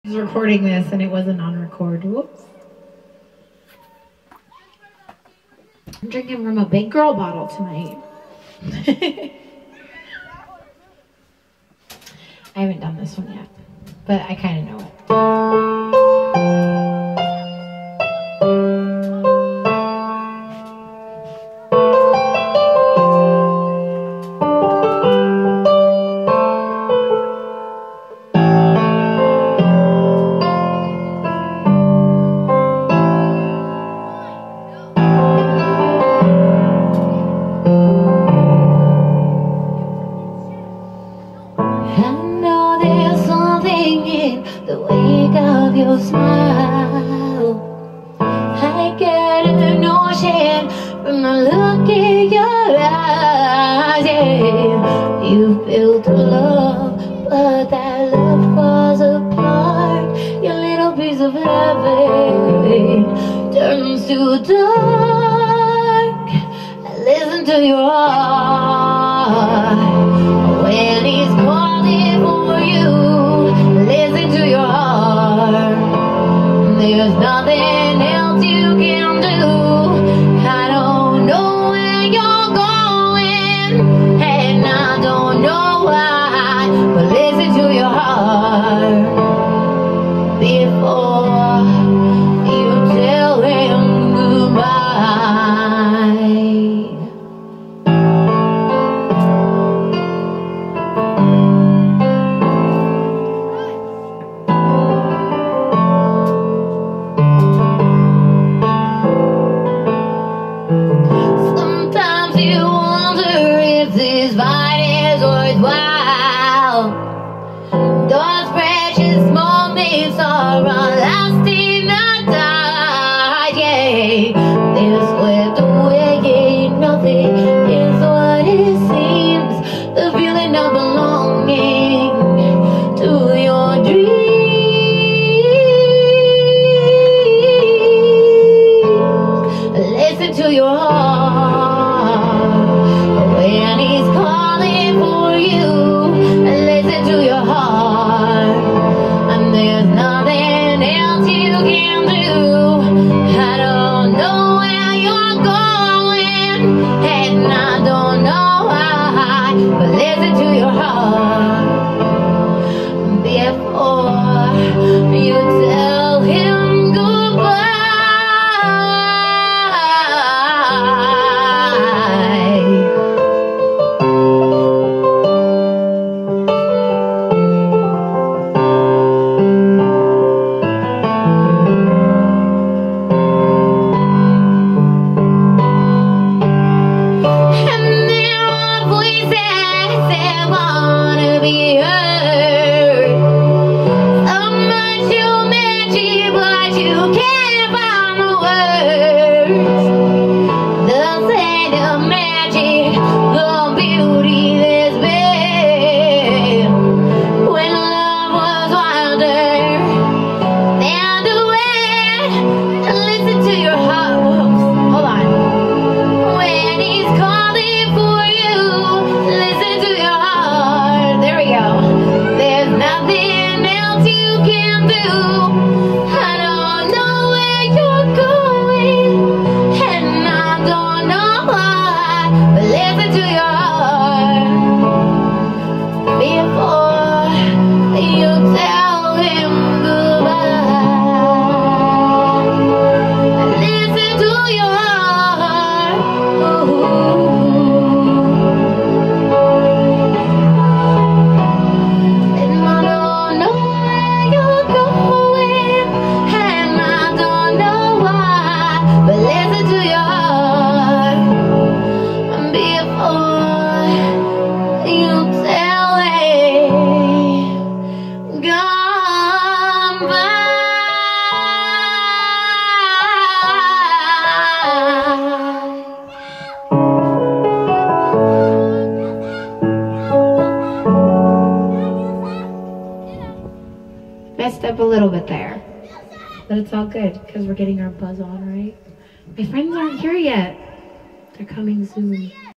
I was recording this and it wasn't on record. Whoops. I'm drinking from a big girl bottle tonight. I haven't done this one yet, but I kind of know it. The wake of your smile, I get a notion from the look in your eyes. Yeah, you built a love, but that love falls apart. Your little piece of heaven turns to dark. Listen to your heart when he's calling for you. Listen to your heart. There's nothing else you can do. I don't know where you're going, and I don't know why, but listen to your heart before you tell him goodbye. Sometimes you wonder if this fight is worthwhile. Those precious moments are our lasting not die. Yeah, they're swept away. Nothing is what it seems. The feeling of belonging to your dreams. Listen to your heart when he's calling for you. Listen to your heart, and there's nothing else you can do. I don't know where you're going, and I don't know why, but listen to your heart before you tell him goodbye. Messed up a little bit there, but it's all good because we're getting our buzz on, right? My friends aren't here yet. They're coming soon.